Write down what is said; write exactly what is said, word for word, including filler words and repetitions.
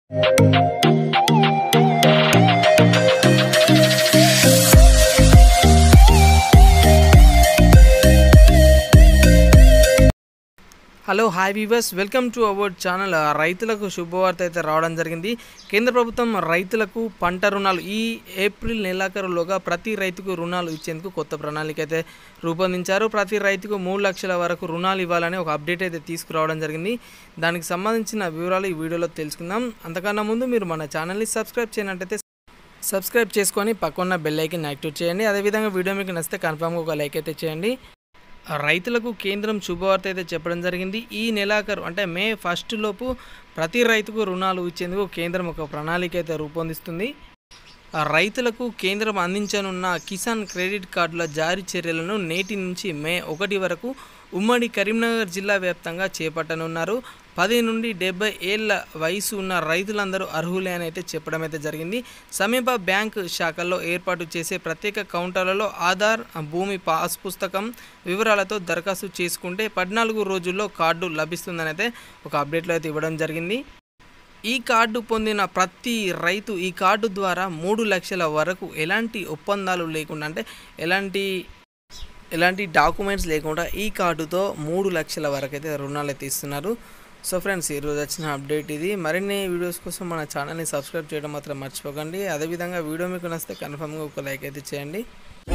Hello hi viewers, welcome to our channel. రైతులకు శుభవార్త అయితే రావడం జరిగింది. కేంద్ర ప్రభుత్వం రైతులకు పంట రుణాలు ఈ ఏప్రిల్ నెలాఖరులోగా ప్రతి రైతుకు రుణాలు ఇచ్చేందుకు కొత్త ప్రణాళిక అయితే రూపొందించారు. ప్రతి రైతుకు మూడు లక్షల వరకు రుణాలు ఇవ్వాలని ఒక అప్డేట్ అయితే తీసుకురావడం జరిగింది. దానికి సంబంధించిన వివరాలు ఈ వీడియోలో తెలుసుకుందాం. అంతకన్నా ముందు మీరు మన ఛానల్ని సబ్స్క్రైబ్ చేయనట్టయితే సబ్స్క్రైబ్ చేసుకొని పక్కన్న బెల్ ఐకాన్ యాక్టివేట్ చేయండి. అదేవిధంగా వీడియో మీకు నచ్చితే కన్ఫామ్గా ఒక లైక్ అయితే చేయండి. రైతులకు కేంద్రం శుభవార్త అయితే చెప్పడం జరిగింది. ఈ నెలాఖరు అంటే మే ఫస్ట్ లోపు ప్రతి రైతుకు రుణాలు ఇచ్చేందుకు కేంద్రం ఒక ప్రణాళిక అయితే రూపొందిస్తుంది. రైతులకు కేంద్రం అందించనున్న కిసాన్ క్రెడిట్ కార్డుల జారీ చర్యలను నేటి నుంచి మే ఒకటి వరకు ఉమ్మడి కరీంనగర్ జిల్లా వ్యాప్తంగా చేపట్టనున్నారు. పది నుండి డెబ్బై ఏళ్ళ వయసు ఉన్న రైతులందరూ అర్హులే అని అయితే చెప్పడం అయితే జరిగింది. సమీప బ్యాంకు శాఖల్లో ఏర్పాటు చేసే ప్రత్యేక కౌంటర్లలో ఆధార్, భూమి పాస్ పుస్తకం వివరాలతో దరఖాస్తు చేసుకుంటే పద్నాలుగు రోజుల్లో కార్డు లభిస్తుందని అయితే ఒక అప్డేట్లో అయితే ఇవ్వడం జరిగింది. ఈ కార్డు పొందిన ప్రతి రైతు ఈ కార్డు ద్వారా మూడు లక్షల వరకు ఎలాంటి ఒప్పందాలు లేకుండా అంటే ఎలాంటి ఎలాంటి డాక్యుమెంట్స్ లేకుండా ఈ కార్డుతో మూడు లక్షల వరకు అయితే రుణాలు అయితే ఇస్తున్నారు. సో ఫ్రెండ్స్, ఈరోజు వచ్చిన అప్డేట్ ఇది. మరిన్ని వీడియోస్ కోసం మన ఛానల్ని సబ్స్క్రైబ్ చేయడం మాత్రం మర్చిపోకండి. అదేవిధంగా వీడియో మీకు నచ్చితే కన్ఫర్మ్గా ఒక లైక్ అయితే చేయండి.